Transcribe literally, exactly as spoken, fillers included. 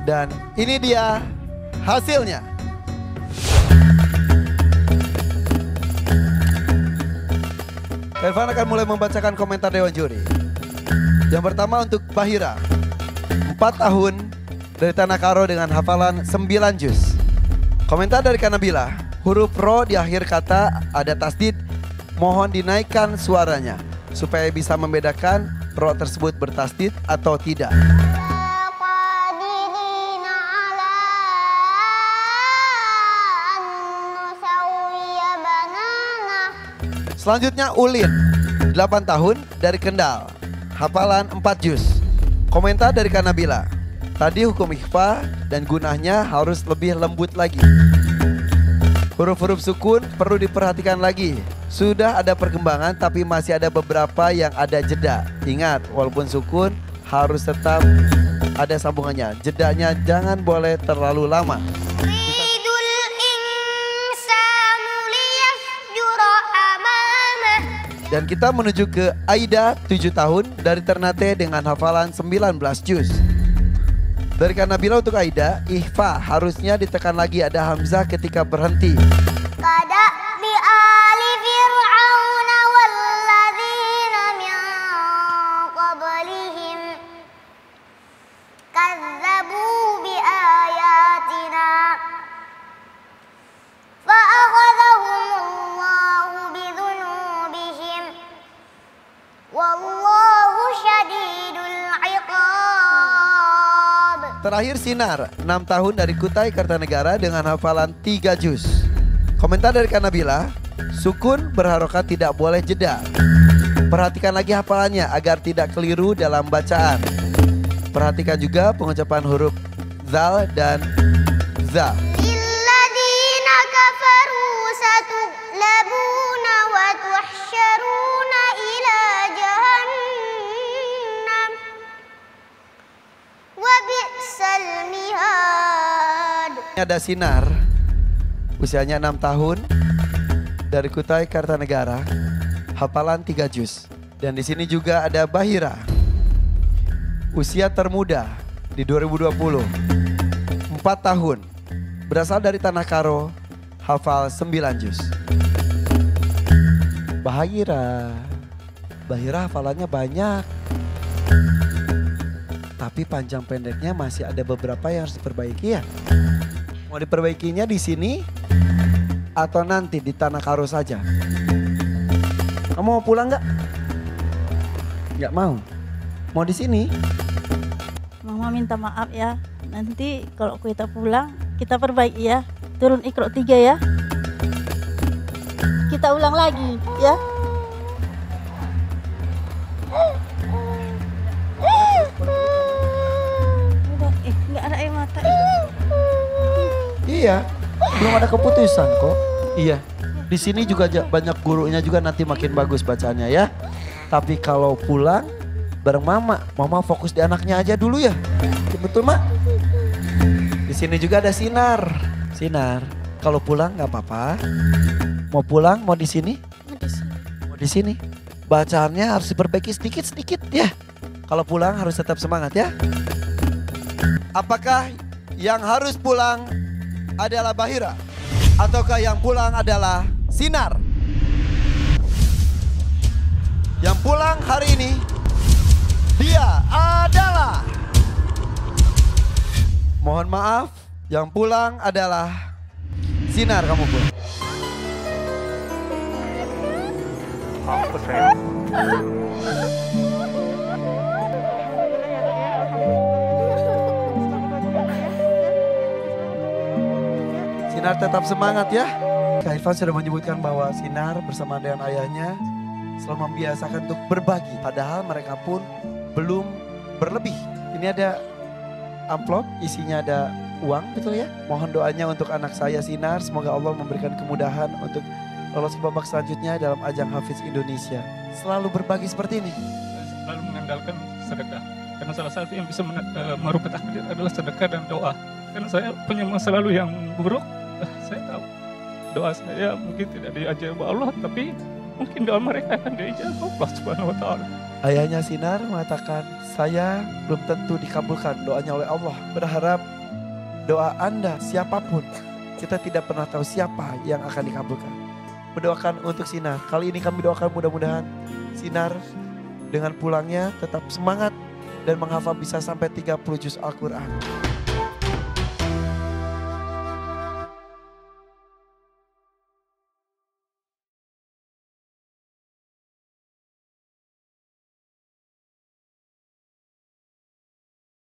Dan ini dia hasilnya. Kak Irfan akan mulai membacakan komentar Dewan Juri. Yang pertama untuk Bahira. empat tahun dari Tanah Karo dengan hafalan sembilan juz. Komentar dari Kanabila. Huruf ro di akhir kata ada tasdid. Mohon dinaikkan suaranya supaya bisa membedakan ro tersebut bertasdid atau tidak. Selanjutnya Ulin, delapan tahun dari Kendal, hafalan empat juz. Komentar dari Kanabila, tadi hukum ikhfa dan gunahnya harus lebih lembut lagi. Huruf-huruf sukun perlu diperhatikan lagi. Sudah ada perkembangan tapi masih ada beberapa yang ada jeda. Ingat, walaupun sukun harus tetap ada sambungannya. Jedanya jangan boleh terlalu lama. Dan kita menuju ke Aida, tujuh tahun dari Ternate dengan hafalan sembilan belas juz. Dari Kanabila untuk Aida, ikhfa harusnya ditekan lagi ada hamzah ketika berhenti. Kada bi ali fir'aun walladzina min qablihim kazzabu bi ayatina fa akhadhahumullahu bi dhunubihim wallahu syadidul iqab. Terakhir Sinar, enam tahun dari Kutai Kartanegara dengan hafalan tiga juz. Komentar dari Kanabila, sukun berharokat tidak boleh jeda. Perhatikan lagi hafalannya agar tidak keliru dalam bacaan. Perhatikan juga pengucapan huruf zal dan za. Lilladzina kafaru satughlabuna wa tuhsyaruna ila jahannam wa bi'sal mihad. Ada Sinar, usianya enam tahun dari Kutai Kartanegara, hafalan tiga juz. Dan di sini juga ada Bahira, usia termuda di dua ribu dua puluh, empat tahun, berasal dari Tanah Karo, hafal sembilan juz. Bahira, Bahira hafalannya banyak, tapi panjang pendeknya masih ada beberapa yang harus diperbaiki ya. Mau diperbaikinya di sini atau nanti di Tanah Karo saja? Kamu mau pulang nggak? Nggak mau. Mau di sini? Mama minta maaf ya. Nanti kalau kita pulang kita perbaiki ya. Turun Iqra tiga ya. Kita ulang lagi ya. Udah, eh nggak ada air mata. Iya, belum ada keputusan kok. Iya, di sini juga banyak gurunya juga nanti makin bagus bacanya ya. Tapi kalau pulang bareng mama, mama fokus di anaknya aja dulu ya. Betul mak? Di sini juga ada Sinar. Sinar, kalau pulang nggak apa-apa. Mau pulang, mau di sini? Mau di sini. Mau di sini. Bacaannya harus diperbaiki sedikit-sedikit ya. Kalau pulang harus tetap semangat ya. Apakah yang harus pulang adalah Bahira ataukah yang pulang adalah Sinar? Yang pulang hari ini dia adalah, mohon maaf, yang pulang adalah Sinar. Kamu pulang. Apa saya? Sinar tetap semangat ya. Kak Irfan sudah menyebutkan bahwa Sinar bersama dengan ayahnya selalu membiasakan untuk berbagi. Padahal mereka pun belum berlebih. Ini ada amplop, isinya ada uang, betul ya? Mohon doanya untuk anak saya Sinar. Semoga Allah memberikan kemudahan untuk lolos ke babak selanjutnya dalam ajang Hafiz Indonesia. Selalu berbagi seperti ini. Selalu mengandalkan sedekah. Karena salah satu yang bisa merubah takdir adalah sedekah dan doa. Karena saya punya masa lalu yang buruk. Saya tahu doa saya mungkin tidak diijabah Allah, tapi mungkin doa mereka akan diijabah Allah Subhanahu wa taala. Ayahnya Sinar mengatakan, saya belum tentu dikabulkan doanya oleh Allah. Berharap doa Anda siapapun, kita tidak pernah tahu siapa yang akan dikabulkan. Mendoakan untuk Sinar. Kali ini kami doakan mudah-mudahan Sinar dengan pulangnya tetap semangat dan menghafal bisa sampai tiga puluh juz Al-Quran.